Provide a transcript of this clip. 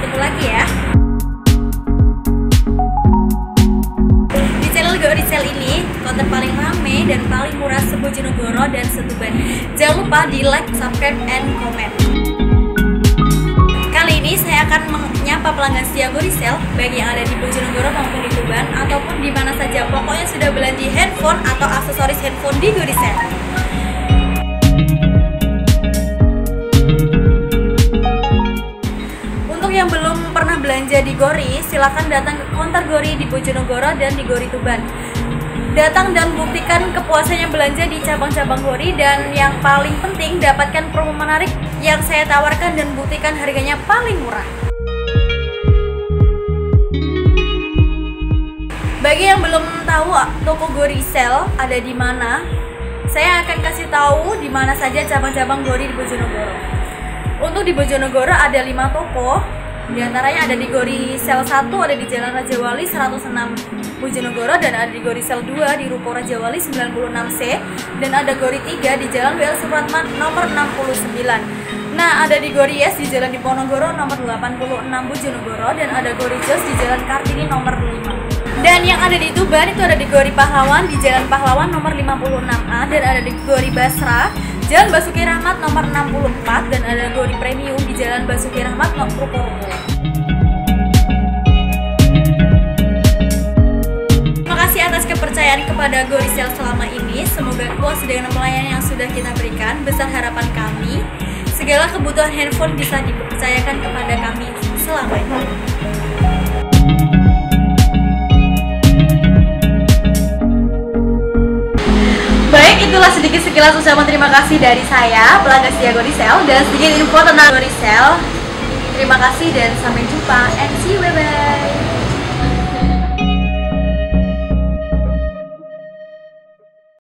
ketemu lagi ya. Di channel GoResell ini, konten paling rame dan paling murah se-Bojonegoro dan se-Tuban. Jangan lupa di like, subscribe, and comment. Kali ini saya akan menyapa pelanggan setia GoResell, baik yang ada di Bojonegoro maupun di Tuban, ataupun di mana saja. Pokoknya sudah belanja handphone atau aksesoris handphone di GoResell. Yang belum pernah belanja di Gori, silakan datang ke counter Gori di Bojonegoro dan di Gori Tuban. Datang dan buktikan kepuasannya belanja di cabang-cabang Gori, dan yang paling penting dapatkan promo menarik yang saya tawarkan dan buktikan harganya paling murah. Bagi yang belum tahu toko GoResell ada di mana, saya akan kasih tahu di mana saja cabang-cabang Gori di Bojonegoro. Untuk di Bojonegoro ada 5 toko. Di antaranya ada di GoResell 1 ada di Jalan Raja Wali 106 Bojonegoro, dan ada di GoResell 2 di Ruko Raja Wali 96C, dan ada Gori 3 di Jalan W.L. Supratman nomor 69. Nah, ada di GoRies di Jalan Diponegoro nomor 86 Bojonegoro, dan ada GoRijos di Jalan Kartini nomor 5. Dan yang ada di Tuban itu ada di Gori Pahlawan di Jalan Pahlawan nomor 56A, dan ada di Gori Basra Jalan Basuki Rahmat nomor 64, dan ada Gori Premium di Jalan Basuki Rahmat nomor Ruko-Ruko. Terima kasih atas kepercayaan kepada GoResell selama ini. Semoga puas dengan pelayanan yang sudah kita berikan. Besar harapan kami, segala kebutuhan handphone bisa dipercayakan kepada kami selamanya. Baik, itulah sedikit sekilas ucapan terima kasih dari saya, pelanggan setia GoResell, dan sedikit info tentang GoResell. Terima kasih dan sampai jumpa, and see you, bye-bye.